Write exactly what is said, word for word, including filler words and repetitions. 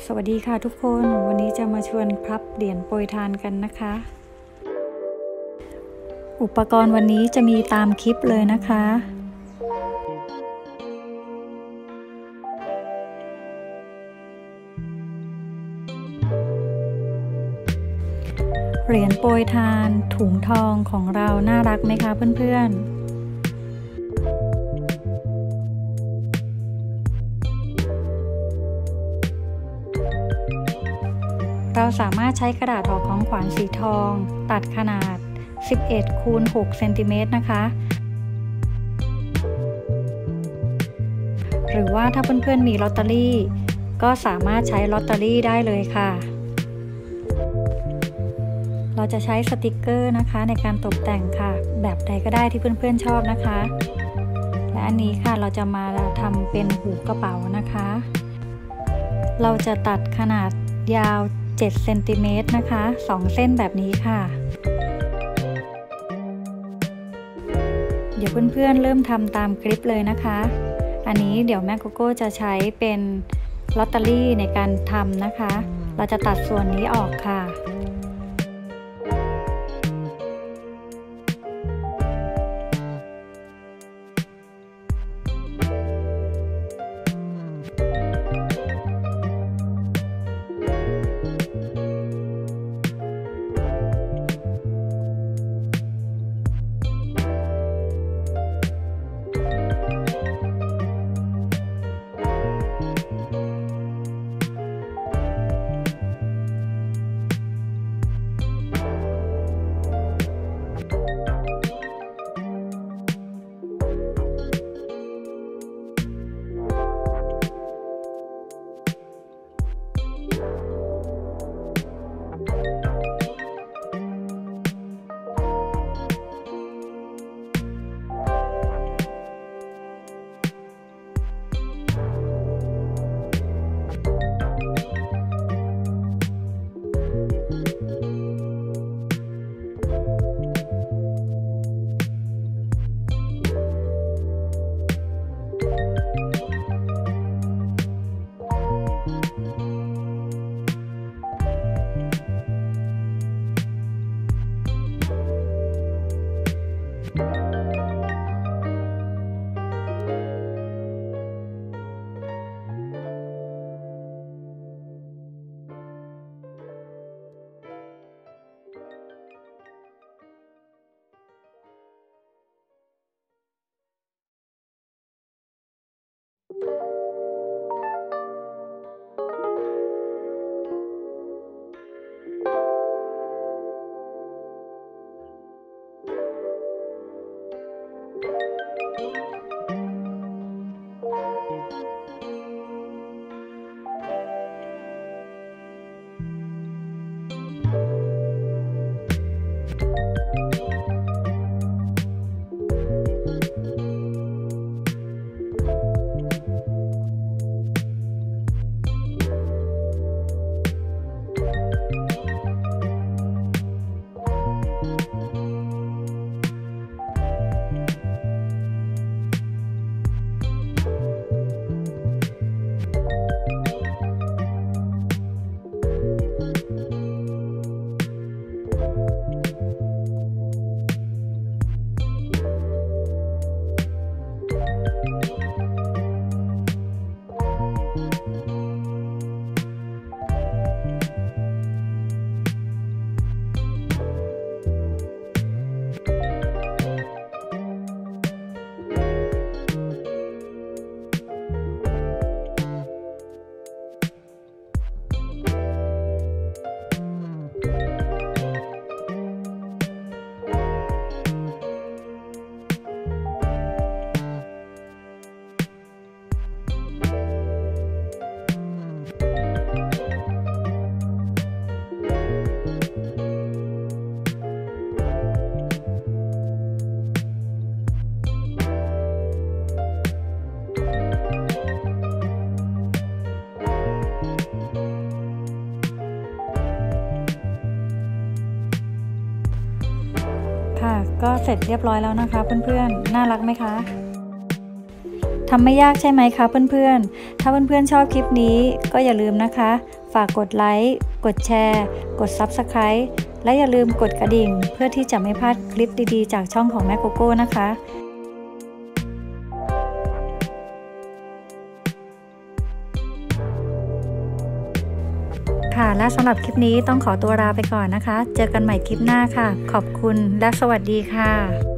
สวัสดีค่ะทุกคนวันนี้จะมาชวนพับเหรียญโปรยทานกันนะคะอุปกรณ์วันนี้จะมีตามคลิปเลยนะคะเหรียญโปรยทานถุงทองของเราน่ารักไหมคะเพื่อนๆเราสามารถใช้กระดาษห่อของขวัญสีทองตัดขนาดสิบเอ็ดคูณหกเซนติเมตรนะคะหรือว่าถ้าเพื่อนๆมีลอตเตอรี่ก็สามารถใช้ลอตเตอรี่ได้เลยค่ะเราจะใช้สติกเกอร์นะคะในการตกแต่งค่ะแบบใดก็ได้ที่เพื่อนๆชอบนะคะและอันนี้ค่ะเราจะมาทำเป็นหูกระเป๋านะคะเราจะตัดขนาดยาวเจ็ดเซนติเมตรนะคะสองเส้นแบบนี้ค่ะเดี๋ยวเพื่อนๆเริ่มทำตามคลิปเลยนะคะอันนี้เดี๋ยวแม่โกโก้จะใช้เป็นลอตเตอรี่ในการทำนะคะเราจะตัดส่วนนี้ออกค่ะค่ะก็เสร็จเรียบร้อยแล้วนะคะเพื่อนๆน่ารักไหมคะทำไม่ยากใช่ไหมคะเพื่อนๆถ้าเพื่อนๆชอบคลิปนี้ก็อย่าลืมนะคะฝากกดไลค์กดแชร์กด ซับสไครบ์ และอย่าลืมกดกระดิ่งเพื่อที่จะไม่พลาดคลิปดีๆจากช่องของแม่โกโก้นะคะค่ะและสำหรับคลิปนี้ต้องขอตัวลาไปก่อนนะคะเจอกันใหม่คลิปหน้าค่ะขอบคุณและสวัสดีค่ะ